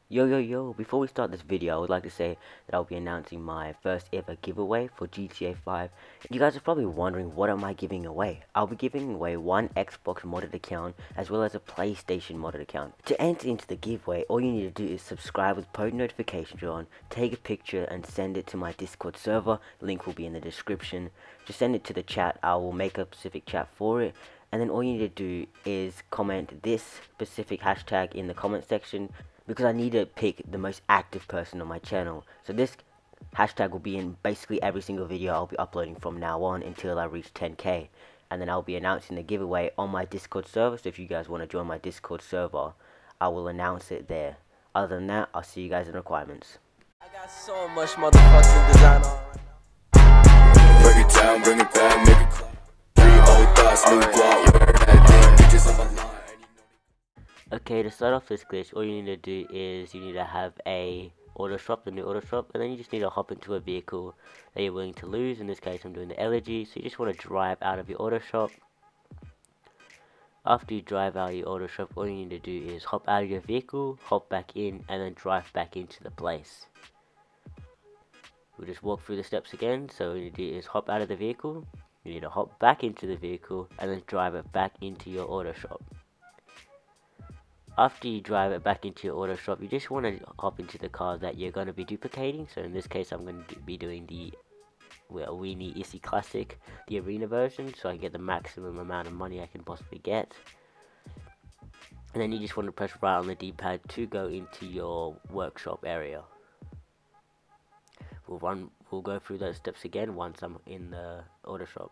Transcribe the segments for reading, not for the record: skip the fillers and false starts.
Yo, before we start this video, I would like to say that I'll be announcing my first ever giveaway for GTA 5. You guys are probably wondering, what am I giving away? I'll be giving away one Xbox modded account as well as a PlayStation modded account. To enter into the giveaway, all you need to do is subscribe with post notifications on, take a picture and send it to my Discord server. Link will be in the description. Just send it to the chat. I will make a specific chat for it. And then all you need to do is comment this specific hashtag in the comment section, because I need to pick the most active person on my channel. So this hashtag will be in basically every single video I'll be uploading from now on until I reach 10k. And then I'll be announcing the giveaway on my Discord server. So if you guys want to join my Discord server, I will announce it there. Other than that, I'll see you guys in requirements. I got so much motherfucking design on right now. Break it down, bring it back, make it clap. 3 old thoughts, new guap, wear that thing, bitches on my line. Okay, to start off this glitch, all you need to do is you need to have a auto shop, the new auto shop, and then you just need to hop into a vehicle that you're willing to lose. In this case, I'm doing the elegy, so you just want to drive out of your auto shop. After you drive out of your auto shop, all you need to do is hop out of your vehicle, hop back in, and then drive back into the place. We'll just walk through the steps again. So all you need to do is hop out of the vehicle, you need to hop back into the vehicle, and then drive it back into your auto shop. After you drive it back into your auto shop, you just want to hop into the car that you're going to be duplicating. So in this case, I'm going to be doing the 𝔰𝔬𝔞𝔳𝔰 Classic, the arena version, so I can get the maximum amount of money I can possibly get. And then you just want to press right on the D-pad to go into your workshop area. We'll go through those steps again once I'm in the auto shop.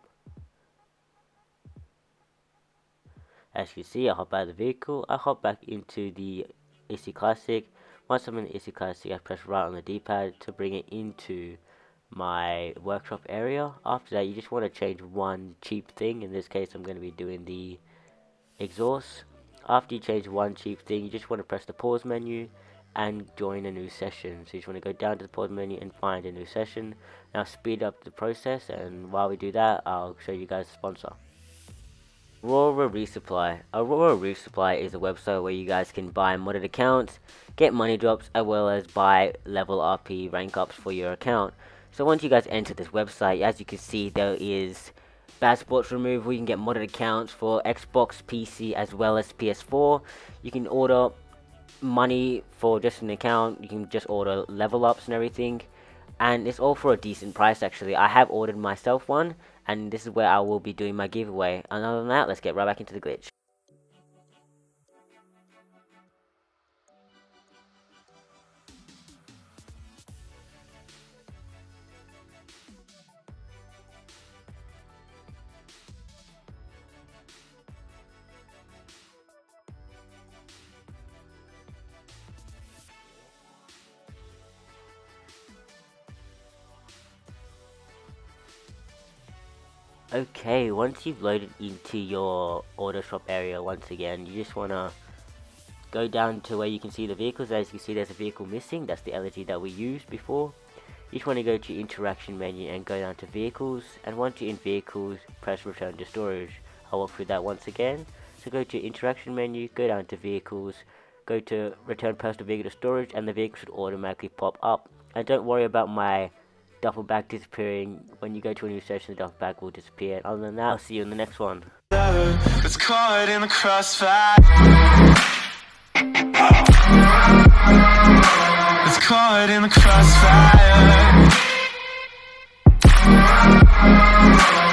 As you can see, I hop out of the vehicle, I hop back into the 𝔰𝔬𝔞𝔳𝔰 Classic. Once I'm in the 𝔰𝔬𝔞𝔳𝔰 Classic, I press right on the D-pad to bring it into my workshop area. After that, you just want to change one cheap thing. In this case, I'm going to be doing the exhaust. After you change one cheap thing, you just want to press the pause menu and join a new session. So you just want to go down to the pause menu and find a new session. Now speed up the process, and while we do that, I'll show you guys the sponsor. Aurora Resupply. Aurora Resupply is a website where you guys can buy modded accounts, get money drops, as well as buy level RP rank ups for your account. So once you guys enter this website, as you can see, there is bad sports removal. You can get modded accounts for Xbox, PC, as well as PS4. You can order money for just an account. You can just order level ups and everything, and it's all for a decent price. Actually, I have ordered myself one, and this is where I will be doing my giveaway. And other than that, let's get right back into the glitch. Okay, once you've loaded into your auto shop area once again, you just want to go down to where you can see the vehicles. As you can see, there's a vehicle missing. That's the elegy that we used before. You just want to go to your interaction menu and go down to vehicles, and once you're in vehicles, press return to storage. I'll walk through that once again. So go to your interaction menu, go down to vehicles, go to return personal vehicle to storage, and the vehicle should automatically pop up. And don't worry about my duffel bag disappearing. When you go to a new session, the duffel bag will disappear. Other than that, I'll see you in the next one. It's caught in the crossfire. It's caught in the crossfire.